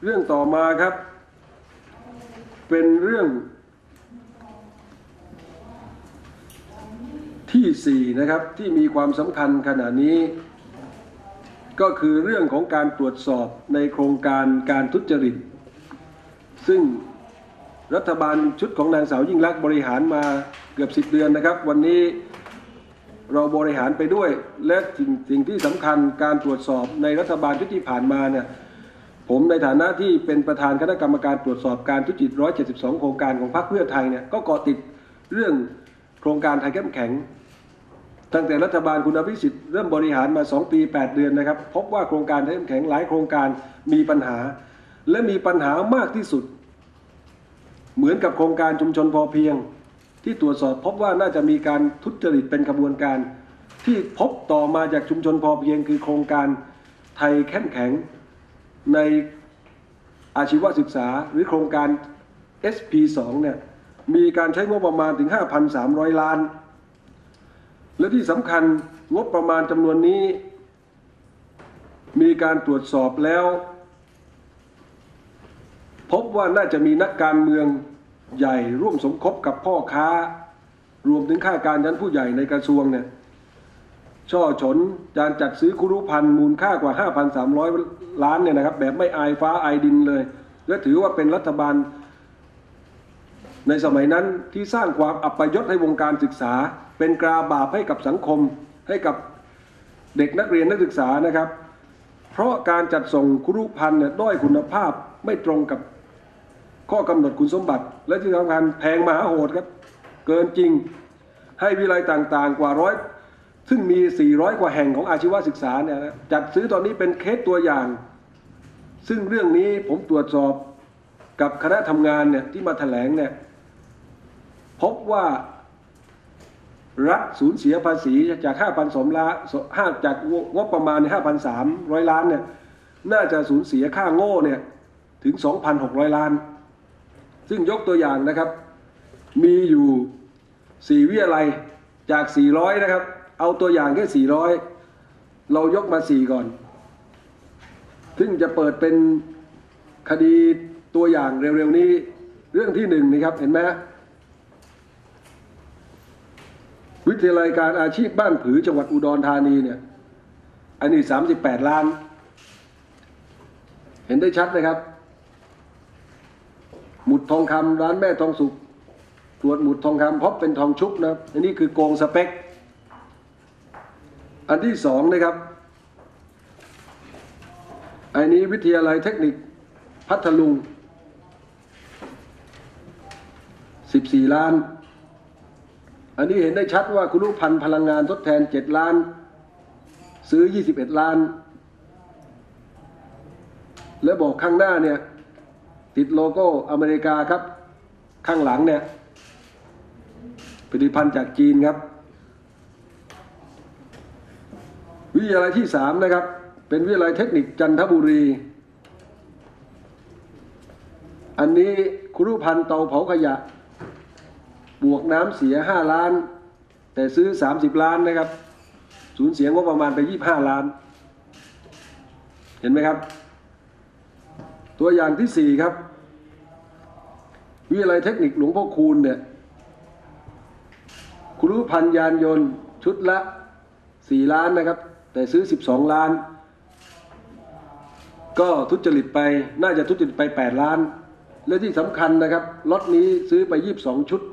เรื่องต่อมาครับเป็นเรื่องที่4นะครับที่มีความสำคัญขณะนี้ก็คือเรื่องของการตรวจสอบในโครงการการทุจริตซึ่งรัฐบาลชุดของนางสาวยิ่งลักษณ์บริหารมาเกือบ10 เดือนนะครับวันนี้เราบริหารไปด้วยและสิ่งที่สำคัญการตรวจสอบในรัฐบาลชุดที่ผ่านมาเนี่ยผมในฐานะที่เป็นประธานคณะกรรมการตรวจสอบการทุจริต172โครงการของพรรคเพื่อไทยเนี่ยก็เกาะติดเรื่องโครงการไทยเข้มแข็งตั้งแต่รัฐบาลคุณอภิสิทธิ์เริ่มบริหารมา2 ปี 8 เดือนนะครับพบว่าโครงการไทยเข้มแข็งหลายโครงการมีปัญหาและมีปัญหามากที่สุดเหมือนกับโครงการชุมชนพอเพียงที่ตรวจสอบพบว่าน่าจะมีการทุจริตเป็นขบวนการที่พบต่อมาจากชุมชนพอเพียงคือโครงการไทยเข้มแข็งในอาชีวศึกษาหรือโครงการ SP2 เนี่ยมีการใช้งบประมาณถึง 5,300 ล้านและที่สำคัญงบประมาณจำนวนนี้มีการตรวจสอบแล้วพบว่าน่าจะมีนักการเมืองใหญ่ร่วมสมคบกับพ่อค้ารวมถึงข้าการชั้นผู้ใหญ่ในกระทรวงเนี่ยช่อฉนการจัดซื้อคุรุพันธ์มูลค่ากว่า 5,300 ล้านเนี่ยนะครับแบบไม่อายฟ้าอายดินเลยและถือว่าเป็นรัฐบาลในสมัยนั้นที่สร้างความอัปยศให้วงการศึกษาเป็นกราบาปให้กับสังคมให้กับเด็กนักเรียนนักศึกษานะครับเพราะการจัดส่งคุรุพันธ์เนี่ยด้อยคุณภาพไม่ตรงกับข้อกำหนดคุณสมบัติและที่สำคัญแพงมหาโหดครับเกินจริงให้วิทยาลัยต่างๆกว่า100ซึ่งมี400กว่าแห่งของอาชีวศึกษาเนี่ยจัดซื้อตอนนี้เป็นเคสตัวอย่างซึ่งเรื่องนี้ผมตรวจสอบกับคณะทำงานเนี่ยที่มาแถลงเนี่ยพบว่ารัฐสูญเสียภาษีจาก 5,200 ล้านจากงบประมาณ 5,300 ล้านเนี่ยน่าจะสูญเสียค่าโง่เนี่ยถึง 2,600 ล้านซึ่งยกตัวอย่างนะครับมีอยู่4วิทยาลัยจาก400นะครับเอาตัวอย่างแค่400เรายกมา4ก่อนซึ่งจะเปิดเป็นคดีตัวอย่างเร็วๆนี้เรื่องที่1นะครับเห็นไหมวิทยาลัยการอาชีพบ้านผือจังหวัดอุดรธานีเนี่ยอันนี้38 ล้านเห็นได้ชัดนะครับหมุดทองคำร้านแม่ทองสุกตรวจหมุดทองคำพบเป็นทองชุบนะอันนี้คือโกงสเปคอันที่2นะครับอันนี้วิทยาลัยเทคนิคพัทลุง14 ล้านอันนี้เห็นได้ชัดว่าคุรุพันธ์พลังงานทดแทน7 ล้านซื้อ21 ล้านและบอกข้างหน้าเนี่ยติดโลโก้อเมริกาครับข้างหลังเนี่ยผลิตภัณฑ์จากจีนครับวิทยาลัยที่3นะครับเป็นวิทยาลัยเทคนิคจันทบุรีอันนี้คุรุพันธ์เตาเผาขยะบวกน้ำเสีย5 ล้านแต่ซื้อ30 ล้านนะครับสูญเสียงบประมาณไป25 ล้านเห็นไหมครับตัวอย่างที่4ครับวิทยาลัยเทคนิคหลวงพ่อคูณเนี่ยคุรุพันธ์ยานยนต์ชุดละ4 ล้านนะครับแต่ซื้อ12 ล้านก็ทุจริตไปน่าจะทุจริตไป8 ล้านและที่สำคัญนะครับล็อตนี้ซื้อไป22 ชุด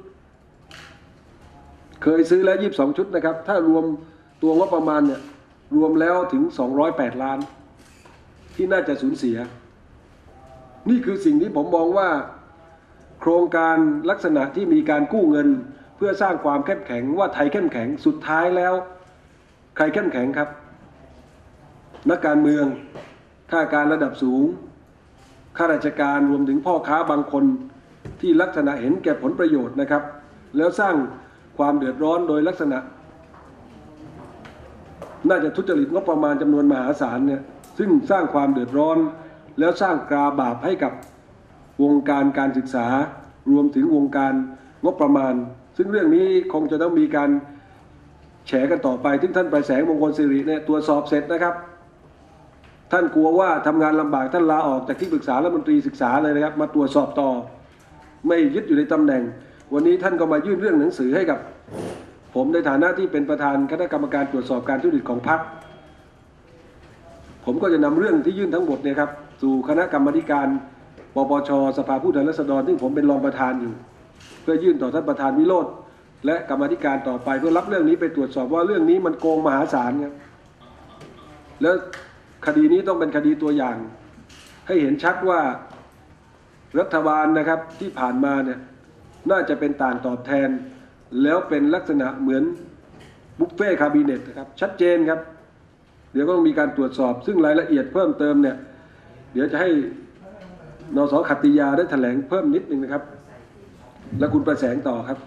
เคยซื้อแล้ว22 ชุดนะครับถ้ารวมตัวงบประมาณเนี่ยรวมแล้วถึง208 ล้านที่น่าจะสูญเสียนี่คือสิ่งที่ผมมองว่าโครงการลักษณะที่มีการกู้เงินเพื่อสร้างความเข้มแข็งว่าไทยเข้มแข็งสุดท้ายแล้วใครเข้มแข็งครับนักการเมืองข้าการระดับสูงข้าราชการรวมถึงพ่อค้าบางคนที่ลักษณะเห็นแก่ผลประโยชน์นะครับแล้วสร้างความเดือดร้อนโดยลักษณะน่าจะทุจริตงบประมาณจำนวนมหาศาลเนี่ยซึ่งสร้างความเดือดร้อนแล้วสร้างกราบาปให้กับวงการการศึกษารวมถึงวงการงบประมาณซึ่งเรื่องนี้คงจะต้องมีการแฉกันต่อไปซึ่งท่านประแสงมงคลสิริเนี่ยตรวจสอบเสร็จนะครับท่านกลัวว่าทำงานลำบากท่านลาออกจากที่ปรึกษารัฐมนตรีศึกษาเลยนะครับมาตรวจสอบต่อไม่ยึดอยู่ในตำแหน่งวันนี้ท่านก็มายื่นเรื่องหนังสือให้กับผมในฐานะที่เป็นประธานคณะกรรมการตรวจสอบการทุจริตของพรรคผมก็จะนำเรื่องที่ยื่นทั้งหมดเนี่ยครับสู่คณะกรรมาการปปชสภาผู้แทนราษฎรซึ่งผมเป็นรองประธานอยู่เพื่อยื่นต่อท่านประธานวิโรจน์และกรรมาการต่อไปเพื่อรับเรื่องนี้ไปตรวจสอบว่าเรื่องนี้มันโกงมหาศาลครับแล้วคดีนี้ต้องเป็นคดีตัวอย่างให้เห็นชัดว่ารัฐบาลนะครับที่ผ่านมาเนี่ยน่าจะเป็นต่างตอบแทนแล้วเป็นลักษณะเหมือนบุฟเฟ่คาบิเนตนะครับชัดเจนครับเดี๋ยวก็ต้องมีการตรวจสอบซึ่งรายละเอียดเพิ่มเติมเนี่ยเดี๋ยวจะให้นส.ขัตติยาได้แถลงเพิ่มนิดนึงนะครับและคุณประแสงต่อครับ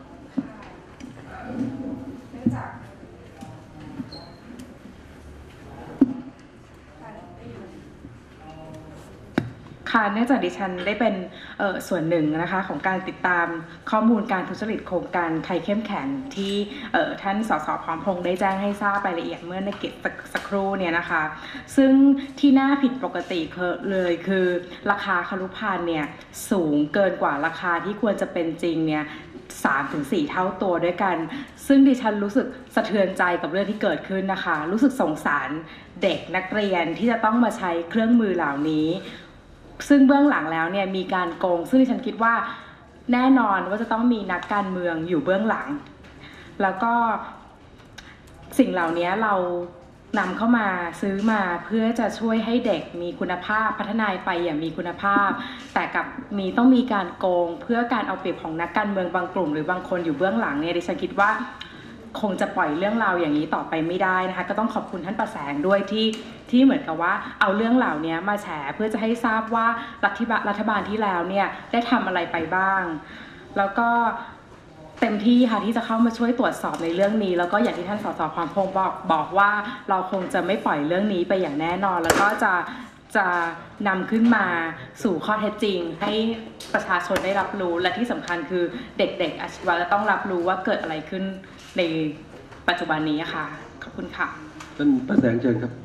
ค่ะเนื่องจากดิฉันได้เป็นส่วนหนึ่งนะคะของการติดตามข้อมูลการทุจริตโครงการไทยเข้มแข็งที่ท่านสสพร้อมพงษ์ได้แจ้งให้ทราบรายละเอียดเมื่อในเกตสักครู่เนี่ยนะคะซึ่งที่น่าผิดปกติเลยคือราคาครุภัณฑ์เนี่ยสูงเกินกว่าราคาที่ควรจะเป็นจริงเนี่ย3-4 เท่าตัวด้วยกันซึ่งดิฉันรู้สึกสะเทือนใจกับเรื่องที่เกิดขึ้นนะคะรู้สึกสงสารเด็กนักเรียนที่จะต้องมาใช้เครื่องมือเหล่านี้ซึ่งเบื้องหลังแล้วเนี่ยมีการโกงซึ่งดิฉันคิดว่าแน่นอนว่าจะต้องมีนักการเมืองอยู่เบื้องหลังแล้วก็สิ่งเหล่านี้เรานำเข้ามาซื้อมาเพื่อจะช่วยให้เด็กมีคุณภาพพัฒนาไปอย่างมีคุณภาพแต่กับต้องมีการโกงเพื่อการเอาเปรียบของนักการเมืองบางกลุ่มหรือบางคนอยู่เบื้องหลังเนี่ยดิฉันคิดว่าคงจะปล่อยเรื่องราวอย่างนี้ต่อไปไม่ได้นะคะก็ต้องขอบคุณท่านประแสงด้วยที่เหมือนกับว่าเอาเรื่องเหล่านี้มาแฉเพื่อจะให้ทราบว่ารัฐบาลที่แล้วเนี่ยได้ทำอะไรไปบ้างแล้วก็เต็มที่ค่ะที่จะเข้ามาช่วยตรวจสอบในเรื่องนี้แล้วก็อย่างที่ท่านสสพร้อมพงษ์บอกว่าเราคงจะไม่ปล่อยเรื่องนี้ไปอย่างแน่นอนแล้วก็จะนำขึ้นมาสู่ข้อเท็จจริงให้ประชาชนได้รับรู้และที่สำคัญคือเด็กๆอาชีวะจะต้องรับรู้ว่าเกิดอะไรขึ้นในปัจจุบันนี้ค่ะขอบคุณค่ะท่านประแสงเชิญครับ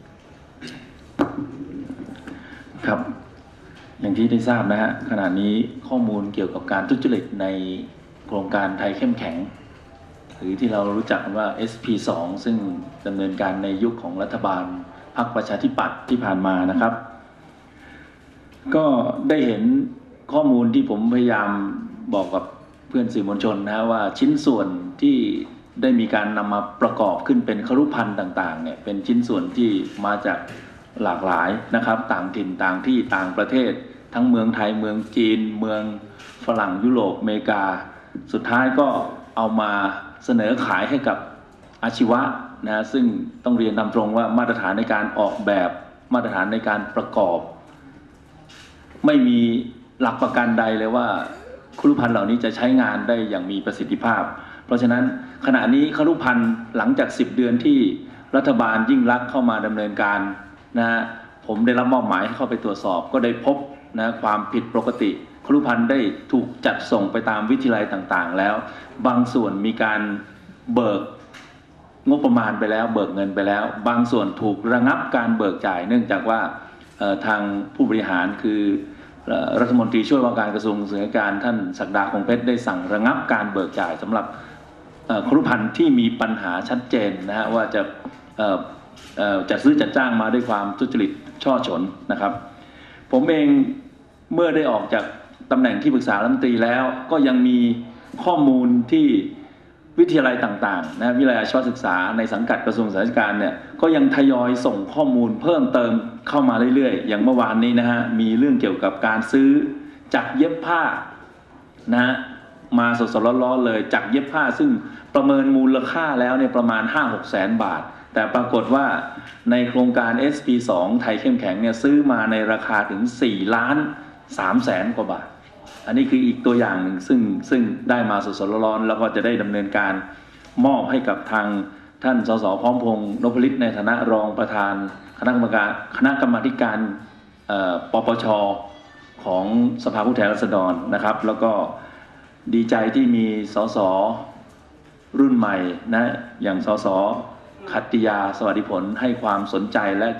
ครับอย่างที่ได้ทราบนะฮะขณะนี้ข้อมูลเกี่ยวกับการทุจริตในโครงการไทยเข้มแข็งหรือที่เรารู้จักว่า SP2 ซึ่งดำเนินการในยุคของรัฐบาลพรรคประชาธิปัตย์ที่ผ่านมานะครับก็ได้เห็นข้อมูลที่ผมพยายามบอกกับเพื่อนสื่อมวลชนนะว่าชิ้นส่วนที่ได้มีการนำมาประกอบขึ้นเป็นครุภัณฑ์ต่างๆเนี่ยเป็นชิ้นส่วนที่มาจากหลากหลายนะครับต่างถิ่นต่างที่ต่างประเทศทั้งเมืองไทยเมืองจีนเมืองฝรั่งยุโรปอเมริกาสุดท้ายก็เอามาเสนอขายให้กับอาชีวะนะซึ่งต้องเรียนตามตรงว่ามาตรฐานในการออกแบบมาตรฐานในการประกอบไม่มีหลักประกันใดเลยว่าครุภัณฑ์เหล่านี้จะใช้งานได้อย่างมีประสิทธิภาพเพราะฉะนั้นขณะนี้ครุภัณฑ์หลังจาก10 เดือนที่รัฐบาลยิ่งลักษณ์เข้ามาดำเนินการนะผมได้รับมอบหมายให้เข้าไปตรวจสอบก็ได้พบนะความผิดปกติครุภัณฑ์ได้ถูกจัดส่งไปตามวิทยาลัยต่างๆแล้วบางส่วนมีการเบิกงบประมาณไปแล้วเบิกเงินไปแล้วบางส่วนถูกระงับการเบิกจ่ายเนื่องจากว่าทางผู้บริหารคือรัฐมนตรีช่วยว่าการกระทรวงศึกษาธิการท่านศักดาคงเพชรได้สั่งระงับการเบิกจ่ายสำหรับครุภัณฑ์ที่มีปัญหาชัดเจนนะฮะว่าจะจัดซื้อจัดจ้างมาด้วยความทุจริตช่อฉนนะครับผมเองเมื่อได้ออกจากตำแหน่งที่ปรึกษารัฐมนตรีแล้วก็ยังมีข้อมูลที่วิทยาลัยต่างๆนะวิทยาลัยอาชีวศึกษาในสังกัดกระทรวงศึกษาธิการเนี่ยก็ยังทยอยส่งข้อมูลเพิ่มเติมเข้ามาเรื่อยๆอย่างเมื่อวานนี้นะฮะมีเรื่องเกี่ยวกับการซื้อจักรเย็บผ้านะฮะมาสดๆร้อนๆเลยจักรเย็บผ้าซึ่งประเมินมูลค่าแล้วเนี่ยประมาณ 5-6 แสนบาทแต่ปรากฏว่าในโครงการ SP2 ไทยเข้มแข็งเนี่ยซื้อมาในราคาถึง4,300,000 กว่าบาทอันนี้คืออีกตัวอย่างหนึ่งซึ่งได้มาสดๆร้อนๆแล้วก็จะได้ดำเนินการมอบให้กับทางท่านสสพร้อมพงษ์นพฤทธิ์ในฐานะรองประธานคณะกรรมการปปชของสภาผู้แทนราษฎรนะครับแล้วก็ดีใจที่มีสสรุ่นใหม่นะอย่างสสขัตติยาสวัสดิผลให้ความสนใจและจะ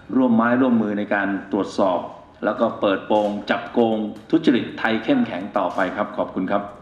ร่วมไม้ร่วมมือในการตรวจสอบ แล้วก็เปิดโปงจับโกงทุจริตไทยเข้มแข็งต่อไปครับขอบคุณครับ